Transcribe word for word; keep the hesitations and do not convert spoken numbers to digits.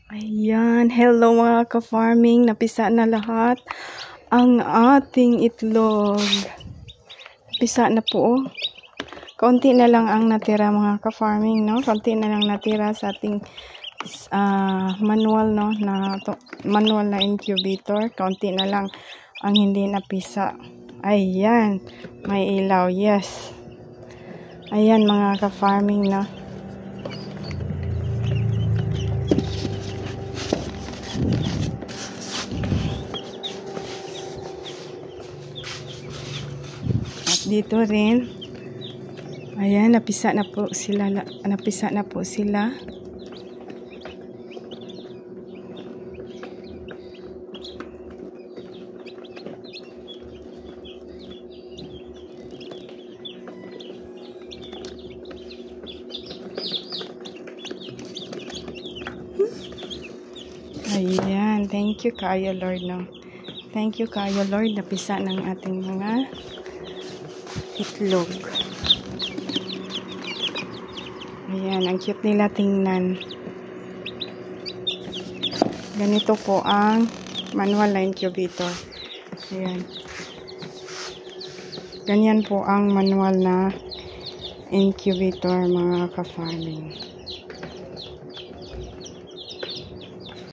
Ayan, hello mga ka-farming, napisa na lahat ang ating itlog. Napisa na po. Kaunti na lang ang natira mga ka-farming, no? Kaunti na lang natira sa ating uh, manual, no? Na to, manual na incubator. Kaunti na lang ang hindi napisa. Ayan, may ilaw, yes. Ayan mga ka-farming, no? Dito rin, ayan, napisa na po sila, napisa na po sila. Ayan, thank you kayo Lord, no? Thank you kayo Lord, napisa ng ating mga itlog. Ayan, ang cute nila tingnan. Ganito po ang manual na incubator. Ayan. Ganyan po ang manual na incubator mga ka-farming.